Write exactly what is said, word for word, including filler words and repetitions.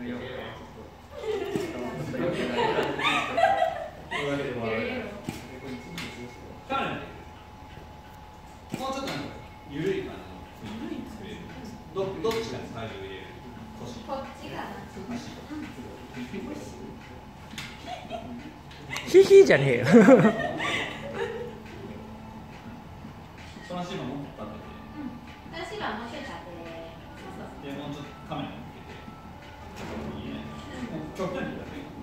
もうちょっとゆるい感じの作れる。どどっちが体重入れる？腰。 こっちがヒヒじゃねえよ。 その足ももっと立てて。 私はもうちょい立て。 でもうちょっとカメラに向けて。いいね。極端に立て。